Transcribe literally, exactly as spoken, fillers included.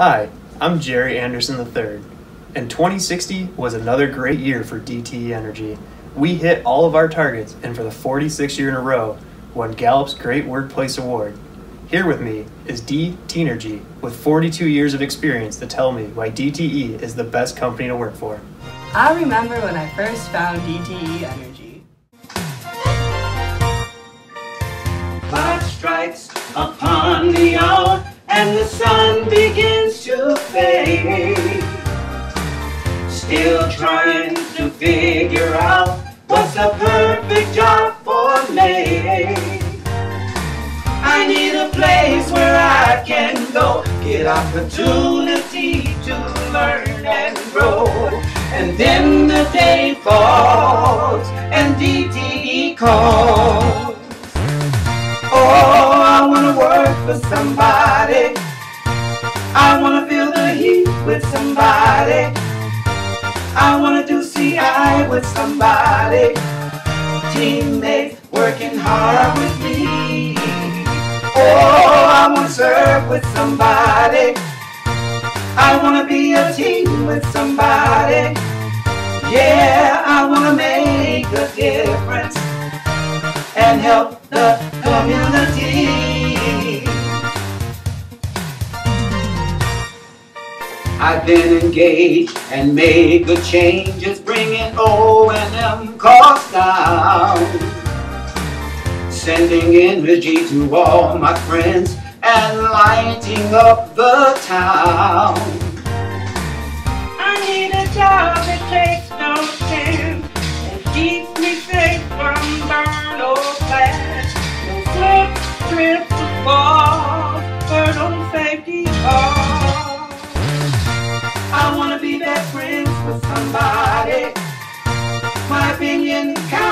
Hi, I'm Jerry Anderson the third, and twenty sixty was another great year for D T E Energy. We hit all of our targets, and for the forty-sixth year in a row, won Gallup's Great Workplace Award. Here with me is D T E Energy, with forty-two years of experience to tell me why D T E is the best company to work for. I remember when I first found D T E Energy. Clock strikes upon the hour and the sun begins to fade. Still trying to figure out what's the perfect job for me. I need a place where I can go, get opportunity to learn and grow. And then the day falls and D T E calls. Oh, I wanna work for somebody. I wanna feel the heat with somebody. I wanna do C I with somebody. Teammates working hard with me. Oh, I wanna serve with somebody. I wanna be a team with somebody. Yeah, I wanna make a difference and help the community. I've been engaged and made good changes, bringing O and M costs down, sending energy to all my friends and lighting up the town. I need a job that takes no chance and keeps me safe from burn or flash. No slips, trips, or falls, or no safety calls. I wanna be best friends with somebody. My opinion counts.